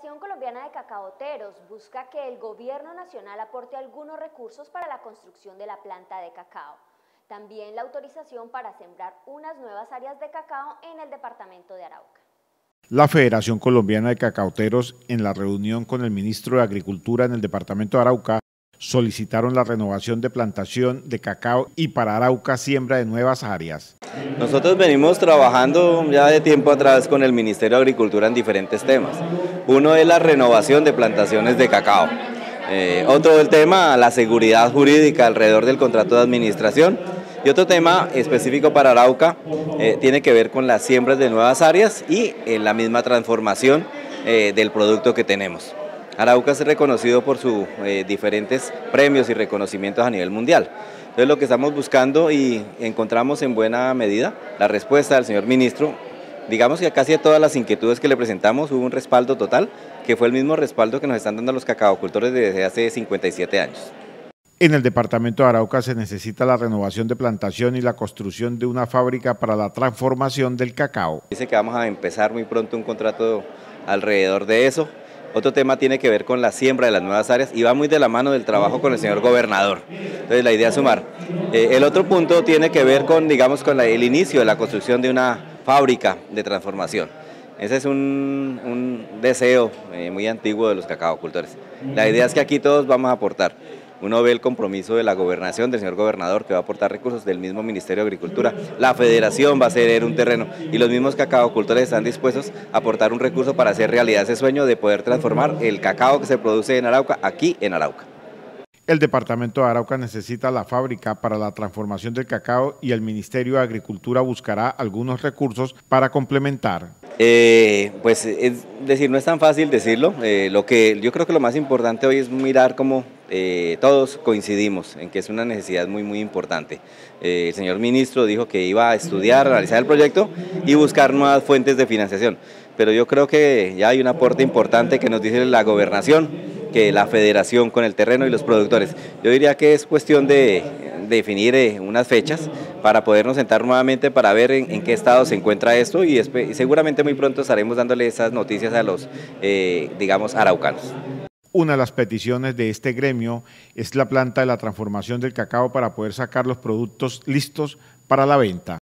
Federación Colombiana de Cacaoteros busca que el gobierno nacional aporte algunos recursos para la construcción de la planta de cacao. También la autorización para sembrar unas nuevas áreas de cacao en el departamento de Arauca. La Federación Colombiana de Cacaoteros, en la reunión con el ministro de Agricultura en el departamento de Arauca, solicitaron la renovación de plantación de cacao y para Arauca siembra de nuevas áreas. Nosotros venimos trabajando ya de tiempo atrás con el Ministerio de Agricultura en diferentes temas. Uno es la renovación de plantaciones de cacao. Otro el tema, la seguridad jurídica alrededor del contrato de administración. Y otro tema específico para Arauca tiene que ver con las siembras de nuevas áreas y la misma transformación del producto que tenemos. Arauca es reconocido por sus diferentes premios y reconocimientos a nivel mundial. Entonces lo que estamos buscando y encontramos en buena medida la respuesta del señor ministro. Digamos que casi a todas las inquietudes que le presentamos hubo un respaldo total, que fue el mismo respaldo que nos están dando los cacaocultores desde hace 57 años. En el departamento de Arauca se necesita la renovación de plantación y la construcción de una fábrica para la transformación del cacao. Dice que vamos a empezar muy pronto un contrato alrededor de eso. Otro tema tiene que ver con la siembra de las nuevas áreas y va muy de la mano del trabajo con el señor gobernador. Entonces la idea es sumar. El otro punto tiene que ver con, digamos, con el inicio de la construcción de una fábrica de transformación. Ese es un deseo muy antiguo de los cacaocultores. La idea es que aquí todos vamos a aportar. Uno ve el compromiso de la gobernación, del señor gobernador, que va a aportar recursos, del mismo Ministerio de Agricultura. La federación va a ceder un terreno y los mismos cacaocultores están dispuestos a aportar un recurso para hacer realidad ese sueño de poder transformar el cacao que se produce en Arauca, aquí en Arauca. El departamento de Arauca necesita la fábrica para la transformación del cacao y el Ministerio de Agricultura buscará algunos recursos para complementar. Pues es decir, no es tan fácil decirlo. Lo que yo creo que lo más importante hoy es mirar cómo todos coincidimos en que es una necesidad muy importante. El señor ministro dijo que iba a estudiar, analizar el proyecto y buscar nuevas fuentes de financiación. Pero yo creo que ya hay un aporte importante que nos dice la gobernación, que la federación con el terreno y los productores. Yo diría que es cuestión de definir unas fechas para podernos sentar nuevamente para ver en qué estado se encuentra esto y seguramente muy pronto estaremos dándole esas noticias a los, digamos, araucanos. Una de las peticiones de este gremio es la planta de la transformación del cacao para poder sacar los productos listos para la venta.